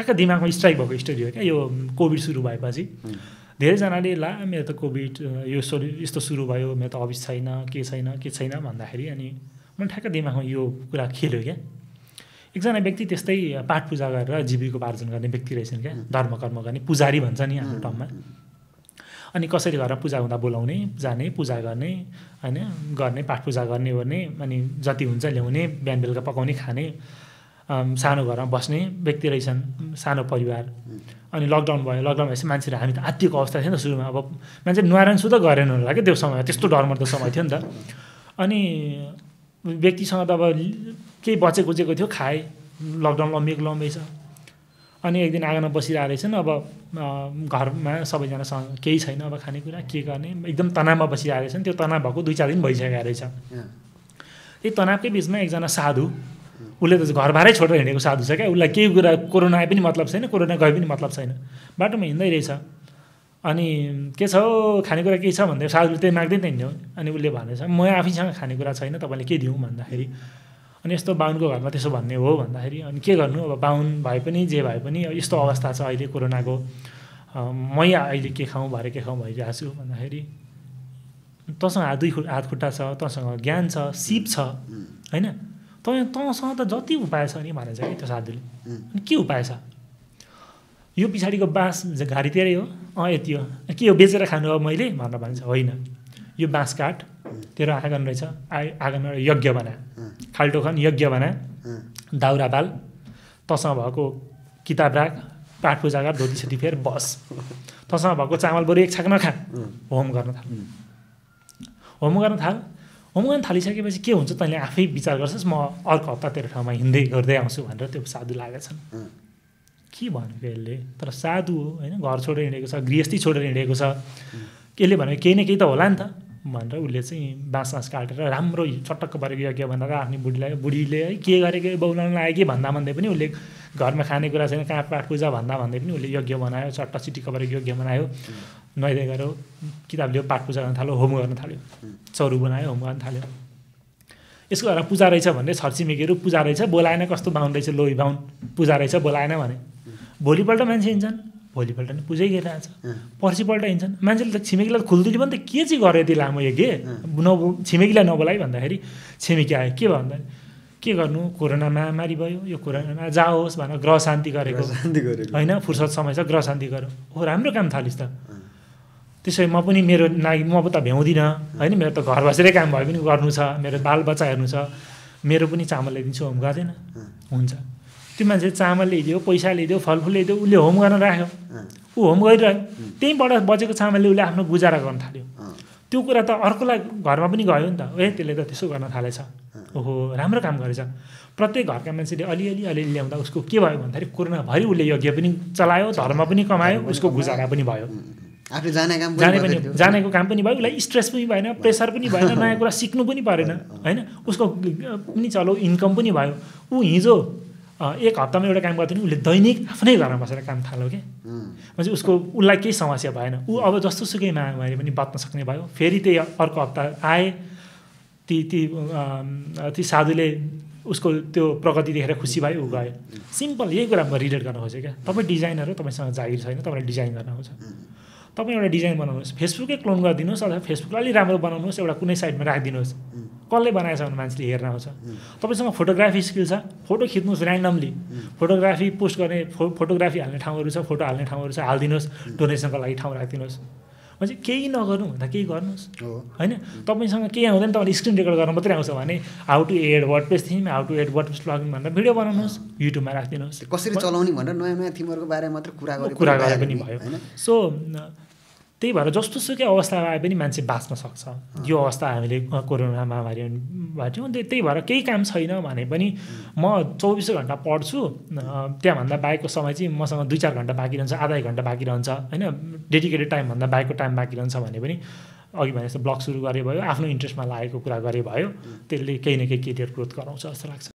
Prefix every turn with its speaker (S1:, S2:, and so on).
S1: ठ्याक्क दिमागमा स्ट्राइक भएको स्टोरी हो क्या यो कोभिड सुरु भएपछि धेरैजनाले ला मेरो त कोभिड यस्तो सुरु भयो मेरो त अफिस छैन के छैन भन्दाखेरि अनि मलाई ठ्याक्क दिमागमा यो कुरा खेल्यो क्या एकजना व्यक्ति त्यस्तै पाठ पूजा गरेर जीविकोपार्जन गर्ने व्यक्ति रहेछन् क्या धर्म कर्म गर्ने पुजारी भन्छ नि हाम्रो ठाउँमा अनि कसरी घरमा पूजा हुँदा बोलाउने जाने पूजा गर्ने होइन गर्ने पाठ पूजा गर्ने अनि जति हुन्छ ल्याउने बिहान बेलुका पकाउने खाने सानो घरमा बस्ने व्यक्ति रहेछन् सानो परिवार अनि लकडाउन भएपछि मान्छेहरू हामी त आत्तिएको अवस्था थियो नि त सुरुमा अब मान्छे नुहारण सुध गरेन होला क्या त्यो समय त्यस्तो डरमर्दो समय थियो नि त अनि व्यक्तिसँग त अब केही बचेको थियो खाए लकडाउन लम्बी छ अनि एक दिन आँगनमा बसिरहेको रहेछन् अब घरमा सबैजनासँग केही छैन अब खानेकुरा के गर्ने एकदम तनावमा बसिरहेको रहेछन् त्यो तनाव भएको 2-4 दिन भइसकेको रहेछ त्यही तनावकै बिचमा एकजना साधु उसले त घरबारै छोडेर हिँडेको साधु छ क्या उसलाई केही कुरा कोरोना आए पनि मतलब छैन कोरोना गए पनि मतलब छैन बाटोमा हिँड्दै रहेछ अनि के छ हौ खानेकुरा के छ भन्दै साधुले त्यही माग्दै त हिँड्यो अनि उसले भनेछ म आफैसँग खानेकुरा छैन तपाईँले के दिउँ भन्दाखेरि अनि यस्तो बाहुनको घरमा त्यसो भन्ने हो भन्दाखेरि अनि के गर्नु अब बाहुन भए पनि जे भए पनि यस्तो अवस्था छ अहिले कोरोनाको मै अहिले के खाउँ भरे के खाउँ भइरहेको छु भन्दाखेरि तँसँग हात खुट्टा छ तँसँग ज्ञान छ सिप छ होइन तँसँग त जति उपाय छ नि भनेछ कि त्यो साधुले अनि के उपाय छ यो पछाडिको बाँस घारीतिरै हो यति हो के हो बेचेर खानु हो मैले भनेर भन्छ होइन यो बाँस काट तेरो आँगन रहेछ आँगनमा यज्ञ बना खाल्टो खन यज्ञ बना दाउरा बाल तँसँग भएको किताब राख पाठ पूजा गर धोती छेती फेर बस तँसँग भएको चामल बरु एक छाक नखा होम गर्न थालिसकेपछि के हुन्छ तैँले आफै विचार गर्छस् म अर्को हप्ता तेरो ठाउँमा हिँड्दै गर्दै आउँछु भनेर त्यो साधु लागेका छन् के भनेको यसले तर साधु हो होइन घर छोडेर हिँडेको छ गृहस्थी छोडेर हिँडेको छ यसले भनेको केही न केही त होला नि त भनेर उसले चाहिँ बाँस काटेर राम्रो चटक्क परेको यज्ञ भनेर आफ्नो बुढीले है के गरेको बौलाउन लाग्यो कि भन्दै पनि उसले घरमा खानेकुरा छैन कहाँ पाठ पूजा भन्दै पनि उसले यज्ञ बनायो चट्टा चिटिक्क परेको यज्ञ बनायो नुहाइदै गऱ्यो किताब लियो पाठ पूजा गर्न थाल्यो होम गर्न थाल्यो चरु बनायो होम गर्न थाल्यो यसको घरमा पूजा रहेछ भन्दै छरछिमेकीहरू पूजा रहेछ बोलाएन कस्तो बाहुन रहेछ लोही बाहुन पूजा रहेछ बोलाएन भने भोलिपल्ट मान्छे हिँड्छन् भोलिपल्ट नि पूजै गरिरहेछ पर्सिपल्ट हिँड्छन् मान्छेले त छिमेकीलाई खुल्दुली पनि त के चाहिँ गर्यो यति लामो यज्ञ छिमेकीलाई नबोलाइ भन्दाखेरि छिमेकी आयो के भन्दा के गर्नु कोरोना महामारी भयो यो कोरोनामा जाओस् भनेर ग्रह शान्ति गरेको होइन फुर्सद समय छ ग्रह शान्ति गरौँ हो राम्रो काम थालिस् त त्यसै म पनि मेरो लागि म त भ्याउँदिनँ होइन मेरो त घर बसेरै काम भए पनि गर्नु छ मेरो बालबच्चा हेर्नु छ मेरो पनि चामल ल्याइदिन्छु होम गर्दैन हुन्छ त्यो मान्छे चामल ल्याइदियो पैसा ल्याइदियो फलफुल ल्याइदियो उसले होम गर्न राख्यो ऊ होम गरिरह्यो त्यहीँबाट बचेको चामलले उसले आफ्नो गुजारा गर्न थाल्यो त्यो कुरा त अर्कोलाई घरमा पनि गयो नि त त्यसले त त्यसो गर्न थालेछ ओहो राम्रो काम गरेछ प्रत्येक घरका मान्छेले अलिअलि ल्याउँदा उसको के भयो भन्दाखेरि कोरोनाभरि उसले यज्ञ पनि चलायो धर्म पनि कमायो उसको गुजारा पनि भयो जानेको काम पनि भयो उसलाई स्ट्रेस पनि भएन प्रेसर पनि भएन नयाँ कुरा सिक्नु पनि परेन होइन उसको पनि चलो इन्कम पनि भयो ऊ हिजो एक हप्तामा एउटा काम गर्थ्यो नि उसले दैनिक आफ्नै घरमा बसेर काम थाल्यो क्या म्हणजे उसलाई केही समस्या भएन ऊ अब जस्तो सुकै महामारी पनि बाँच्न सक्ने भयो फेरि त्यही अर्को हप्ता आए ती साधुले उसको त्यो प्रगति देखेर खुसी भयो ऊ गयो सिम्पल यही कुरा म रिलेट गर्न खोजेँ क्या तपाईँ डिजाइनर हो तपाईँसँग जागिर छैन तपाईँलाई डिजाइन गर्न आउँछ तपाईँ एउटा डिजाइन बनाउनुहोस् फेसबुकै क्लोन गरिदिनुहोस् अथवा फेसबुकलाई अलिक राम्रो बनाउनुहोस् एउटा कुनै साइडमा राखिदिनुहोस् कसले बनाएछ भने मान्छेले हेर्न आउँछ तपाईँसँग फोटोग्राफी स्किल छ फोटो खिच्नुहोस् ऱ्यान्डमली फोटोग्राफी पोस्ट गर्ने फोटोग्राफी हाल्ने ठाउँहरू छ फोटो हाल्ने ठाउँहरू छ हालिदिनुहोस् डोनेसनको लागि ठाउँ राखिदिनुहोस् म्हणजे केही नगर्नु भन्दा केही गर्नुहोस् होइन तपाईँसँग केही आउँदैन तपाईँले स्क्रिन रेकर्ड गर्न मात्रै आउँछ भने how to add WordPress theme how to add WordPress plugin भनेर भिडियो बनाउनुहोस् युट्युबमा राखिदिनुहोस्
S2: कसरी चलाउने भनेर नयाँ थिमहरूको बारेमा मात्र
S1: कुरा गरे पनि भयो सो त्यही भएर जस्तो सुकै अवस्था आए पनि मान्छे बाँच्न सक्छ यो अवस्था हामीले कोरोना महामारी भन्छौँ त्यही भएर केही काम छैन भने पनि म 24 घन्टा पढ्छु त्यहाँभन्दा बाहेकको समय चाहिँ मसँग 2-4 घन्टा बाँकी रहन्छ आधा 1 घन्टा बाँकी रहन्छ होइन डेडिकेटेड टाइमभन्दा बाहेकको टाइम बाँकी रहन्छ भने पनि अघि भने जस्तो ब्लग सुरु गरे भयो आफ्नो इन्ट्रेस्टमा लागेको कुरा गरे भयो त्यसले केही न केही केरियर ग्रोथ गराउँछ जस्तो लाग्छ